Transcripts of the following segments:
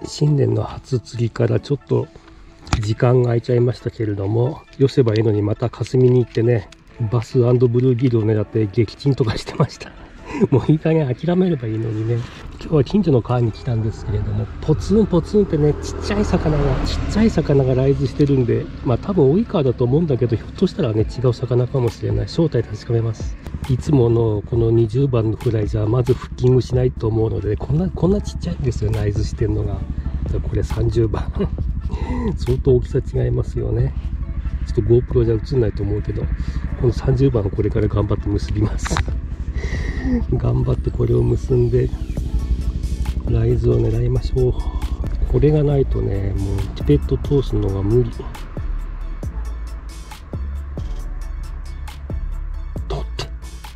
新年の初釣りからちょっと時間が空いちゃいましたけれども、よせばいいのにまた霞に行ってね、バス&ブルーギルを狙って撃沈とかしてましたもういい加減諦めればいいのにね。今日は近所の川に来たんですけれども、ポツンポツンってね、ちっちゃい魚がライズしてるんで、まあ多分大井川だと思うんだけど、ひょっとしたらね、違う魚かもしれない。正体確かめます。いつものこの20番のフライじゃまずフッキングしないと思うので、こんなちっちゃいんですよ、ライズしてるのが。これ30番相当大きさ違いますよね。ちょっと GoPro じゃ映んないと思うけど、この30番これから頑張って結びます頑張ってこれを結んでライズを狙いましょう。これがないとね、もうピペット通すのが無理。取って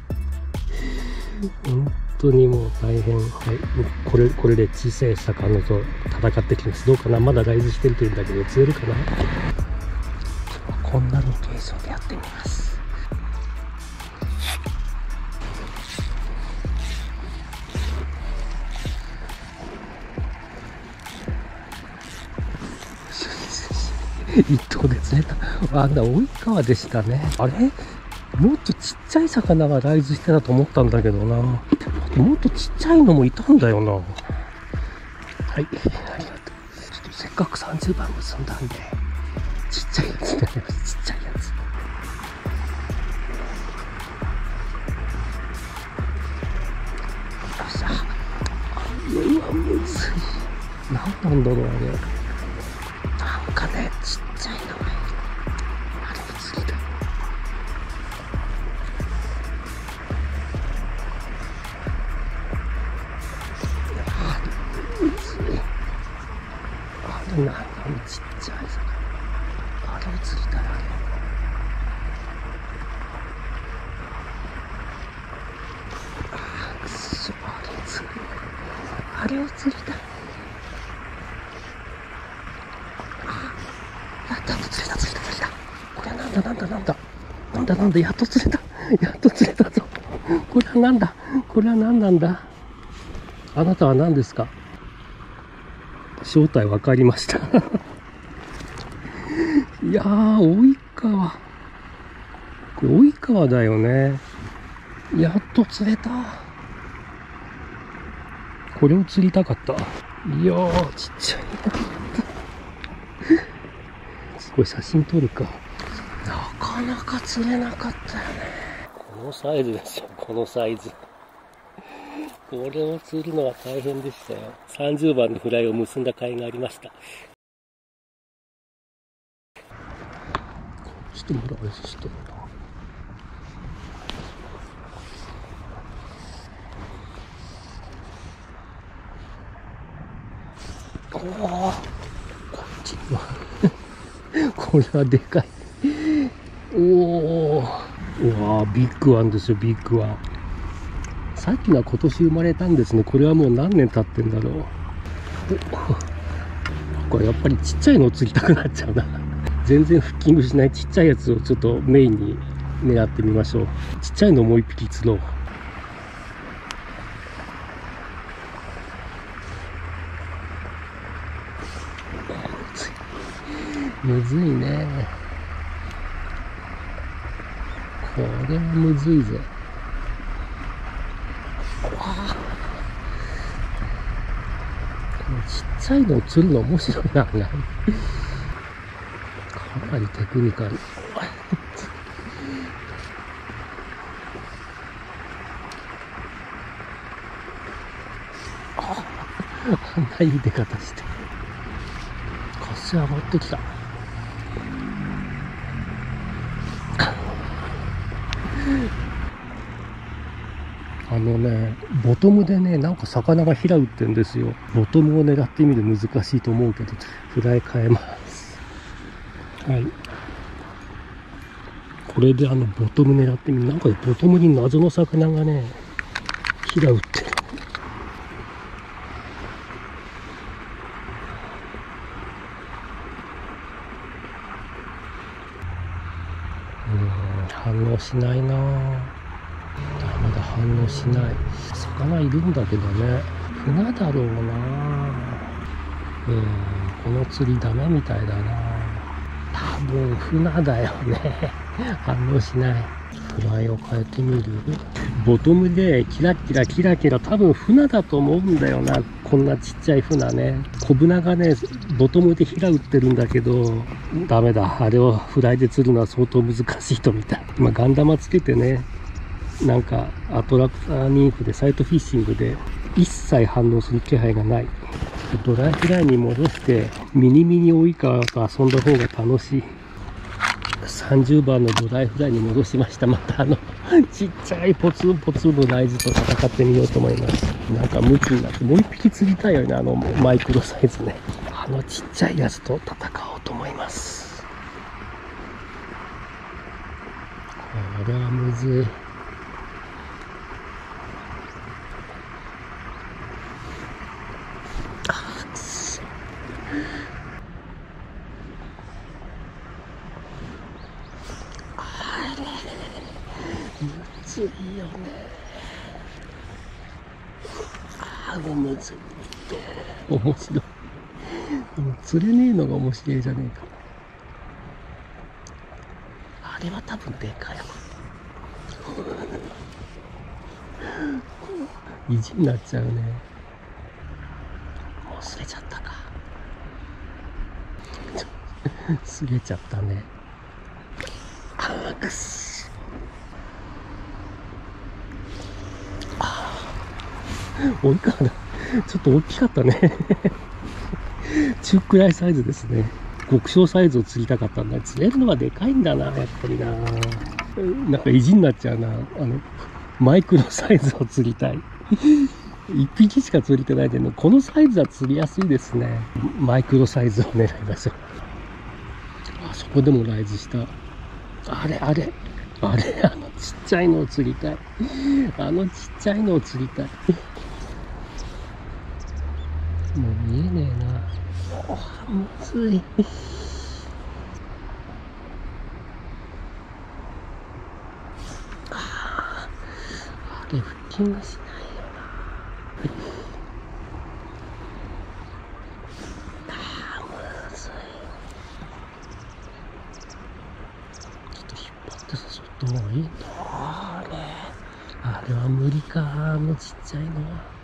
本当にもう大変。はい、これで小さい魚と戦ってきます。どうかな、まだライズしてるというんだけど釣れるかな。こんなロケーションでやってみます。一頭で釣れた。あんな大井川でしたね。あれ、もっとちっちゃい魚がライズしてたと思ったんだけどな。もっとちっちゃいのもいたんだよな。はい、ありがとう。ちょっとせっかく30番結んだんで、ちっちゃいやつになります。ちっちゃいやつ。よっしゃ。うわ、むずい。何なんだろう、あれ。なんかね、ちっちゃいのがいる。あれも釣りだ。むずい。あれなんかちっちゃい魚。あれを釣りたい。くそ、あれを釣りたい。やった、釣れた。これはなんだ、やっと釣れたぞ。これは何なんだ。あなたは何ですか。正体分かりましたいやー、大井川。これ大井川だよね。やっと釣れた。これを釣りたかった。いやー、ちっちゃいこれ写真撮るか。なかなか釣れなかったよね。このサイズですよ、このサイズ。これを釣るのは大変でしたよ。30番のフライを結んだ甲斐がありました。してもらうししてもらう。おお、こっちにはこれはでかい。おお、うわー、ビッグワンですよ、ビッグワン。さっきのは今年生まれたんですね。これはもう何年経ってんだろう。これやっぱりちっちゃいのを釣りたくなっちゃうな全然フッキングしないちっちゃいやつをちょっとメインに狙ってみましょう。ちっちゃいのをもう一匹釣ろう。むずいね。これはむずいぜ。ちっちゃいのを釣るの面白いな。かなりテクニカル。あんないい出方して。カス上がってきた。ボトムでね、なんか魚が平打ってんですよ。ボトムを狙ってみる難しいと思うけど、フライ変えます。はい。これでボトム狙ってみる。なんかボトムに謎の魚がね、平打ってる。反応しないなぁ。まだ反応しない。魚いるんだけどね。船だろうなぁ。 この釣りダメみたいだな。多分船だよね。反応しない。フライを変えてみる。ボトムでキラキラキラキラ、多分船だと思うんだよな。こんなちっちゃい船ね。小舟がね、ボトムでヒラ打ってるんだけど、ダメだ。あれをフライで釣るのは相当難しいとみたい。今ガンダマつけてね、なんかアトラクターニーフでサイトフィッシングで一切反応する気配がない。ドライフライに戻してミニミニオイカワと遊んだ方が楽しい。30番のドライフライに戻しました。またちっちゃいポツンポツンのライズと戦ってみようと思います。なんかムキになってもう一匹釣りたいよね。マイクロサイズね。ちっちゃいやつと戦おうと思います。これはむずい。むずいよね。むずい。面白い。釣れねえのが面白いじゃねえか。あれは多分でかいわ。意地になっちゃうね。もうすれちゃったか。すれちゃったね。くっそ。おいかだ。ちょっと大きかったね。中くらいサイズですね。極小サイズを釣りたかったんだ。釣れるのはでかいんだな、やっぱりな。なんか意地になっちゃうな。マイクロサイズを釣りたい。1匹しか釣れてないけど、このサイズは釣りやすいですね。マイクロサイズを狙いましょう。あそこでもライズした。あれ、ちっちゃいのを釣りたい。ちっちゃいのを釣りたい。もう見えねえな。むずい。あれ、腹筋がしないよな。むずい。ちょっと引っ張って誘った方がいいんだ。あれは無理か。ちっちゃいのは。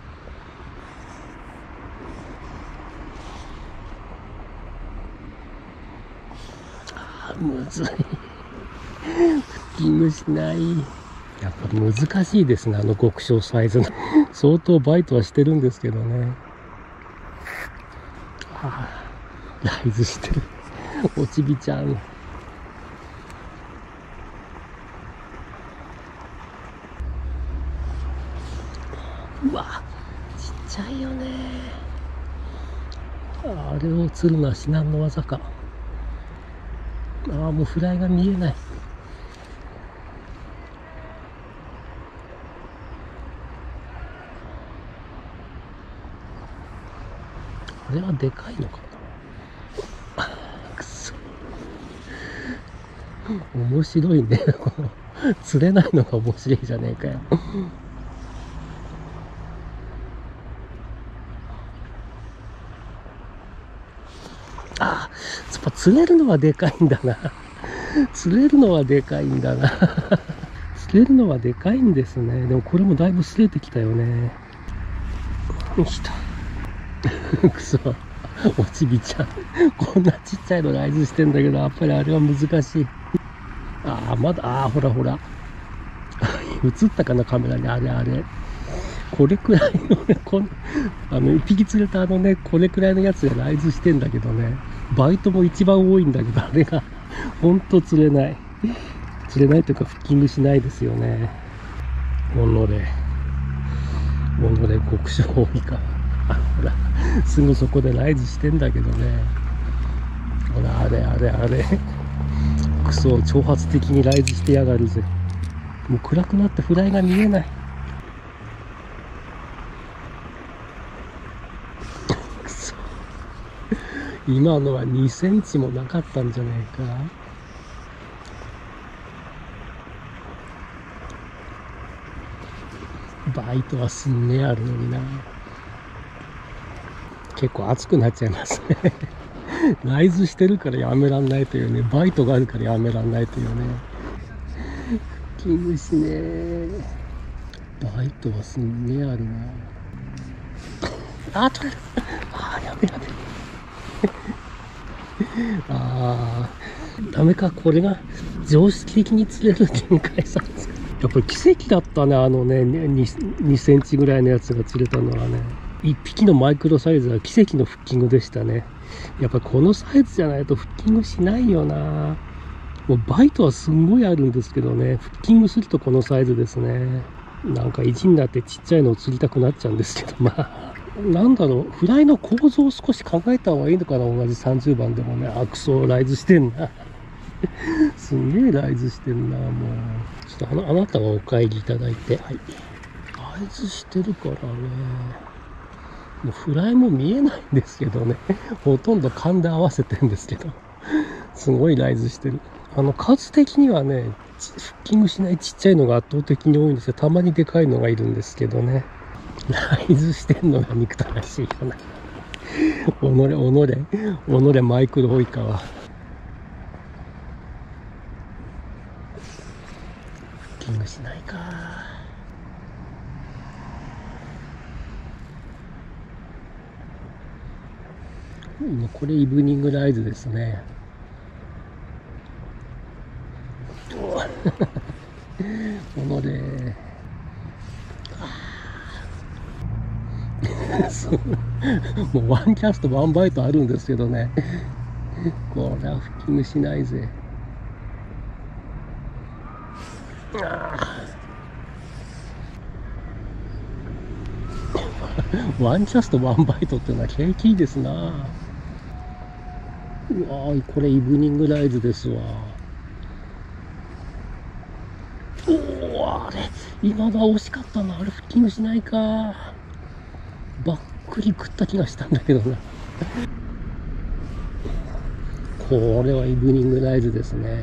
むずい。フッキングしない。やっぱ難しいですね、極小サイズの。相当バイトはしてるんですけどね。ライズしてる。おちびちゃん。うわ、ちっちゃいよね。あれを釣るのは至難の技か。もうフライが見えない。これはでかいのかな。くそ。面白いね。釣れないのが面白いじゃねえかよ。やっぱ釣れるのはでかいんだな。釣れるのはでかいんだな。釣れるのはでかいんですね。でもこれもだいぶ擦れてきたよね。よしと。くそ。おちびちゃん。こんなちっちゃいのライズしてんだけど、やっぱりあれは難しい。まだ、ほらほら。映ったかな、カメラに。あれ。これくらいのね、一匹釣れたこれくらいのやつでライズしてんだけどね。バイトも一番多いんだけど、あれが、ほんと釣れない。釣れないというか、フッキングしないですよね。モノレ、極小多いか。ほら、すぐそこでライズしてんだけどね。ほら、あれ。クソ、挑発的にライズしてやがるぜ。もう暗くなってフライが見えない。クソ。今のは2センチもなかったんじゃないか。バイトはすんげえあるのにな。 結構熱くなっちゃいますね。ライズしてるからやめらんないというね、バイトがあるからやめらんないというね。キムシね、バイトはすんげえあるな。あ、取れる。あ、やべやべ。あー、ダメか。これが常識的に釣れる限界さですか。やっぱり奇跡だったね。2センチぐらいのやつが釣れたのはね。1匹のマイクロサイズは奇跡のフッキングでしたね。やっぱこのサイズじゃないとフッキングしないよな。もうバイトはすんごいあるんですけどね、フッキングするとこのサイズですね。なんか意地になってちっちゃいのを釣りたくなっちゃうんですけど、まあ、なんだろう、フライの構造を少し考えた方がいいのかな。同じ30番でもね、クソライズしてんな。すんげえライズしてんな、もう。ちょっとあなたはお帰りいただいて。はい。ライズしてるからね。もうフライも見えないんですけどね。ほとんど勘で合わせてんですけど。すごいライズしてる。数的にはね、フッキングしないちっちゃいのが圧倒的に多いんですよ。たまにでかいのがいるんですけどね。ライズしてんのが憎たらしいよな。己マイクロオイカは。フッキングしないか。これイブニングライズですね。もうワンキャストワンバイトあるんですけどね。これはフッキングしないぜ。ワンキャストワンバイトっていうのは景気いいですな。うわー、これイブニングライズですわ。おお、あれ今のは惜しかったな。あれフッキングしないか。ばっくり食った気がしたんだけどな。これはイブニングライズですね。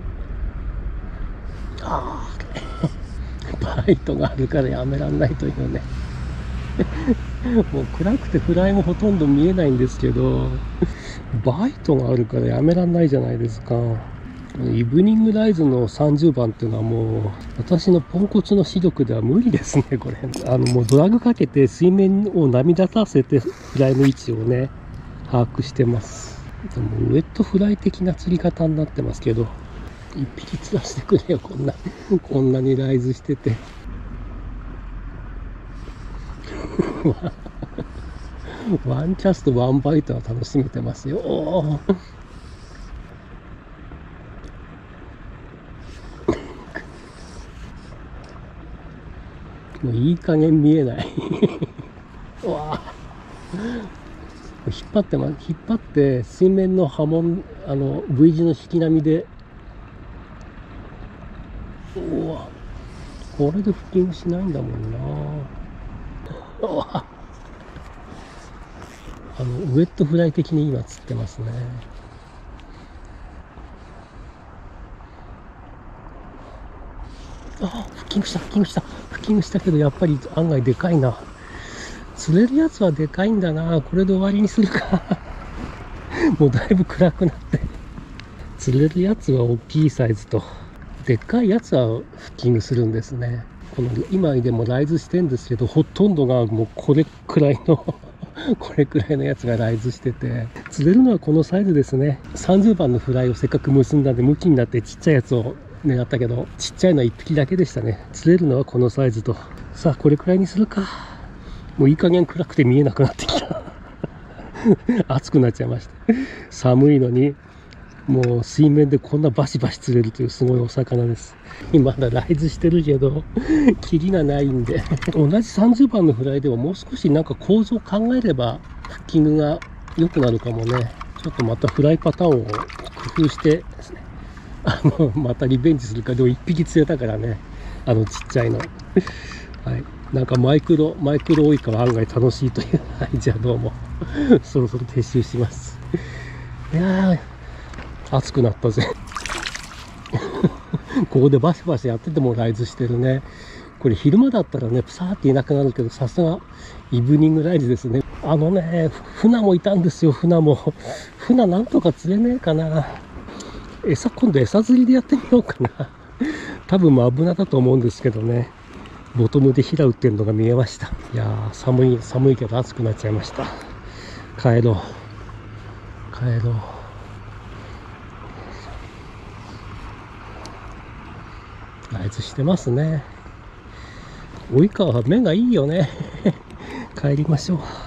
ああ、バイトがあるからやめらんないというね。もう暗くてフライもほとんど見えないんですけど、バイトがあるからやめらんないじゃないですか。イブニングライズの30番っていうのはもう私のポンコツの視力では無理ですね。これもうドラグかけて水面を波立たせてフライの位置をね把握してます。でもウェットフライ的な釣り方になってますけど、一匹釣らせてくれよ。こんなにライズしてて。ワンキャストワンバイトは楽しめてますよ。もういい加減見えない。うわ引っ張って水面の波紋V 字の引き波で、うわこれでフッキングしないんだもんな。うわウェットフライ的に今釣ってますね。フッキングしたけど、やっぱり案外でかいな。釣れるやつはでかいんだな。これで終わりにするか。もうだいぶ暗くなって。釣れるやつは大きいサイズと、でっかいやつはフッキングするんですね。今でもライズしてんですけど、ほとんどがもうこれくらいのやつがライズしてて、釣れるのはこのサイズですね。30番のフライをせっかく結んだんで、向きになってちっちゃいやつを狙ったけど、ちっちゃいのは1匹だけでしたね。釣れるのはこのサイズと。さあこれくらいにするか。もういい加減暗くて見えなくなってきた。暑くなっちゃいました。寒いのにもう水面でこんなバシバシ釣れるというすごいお魚です。まだライズしてるけどキリがないんで、同じ30番のフライではもう少しなんか構造を考えればフッキングが良くなるかもね。ちょっとまたフライパターンを工夫してですね、またリベンジするか。でも1匹釣れたからね、ちっちゃいの。はい、なんかマイクロ多いから案外楽しいという。はい、じゃあどうも。そろそろ撤収します。いやー暑くなったぜ。ここでバシバシやっててもライズしてるね。 これ昼間だったらね、さーっていなくなるけど、さすがイブニングライズですね。船もいたんですよ、船も。船なんとか釣れねえかな。今度餌釣りでやってみようかな。多分危なだと思うんですけどね。ボトムでヒラ打ってるのが見えました。いやー、寒いけど暑くなっちゃいました。帰ろう。あいつしてますね。及川は目がいいよね。帰りましょう。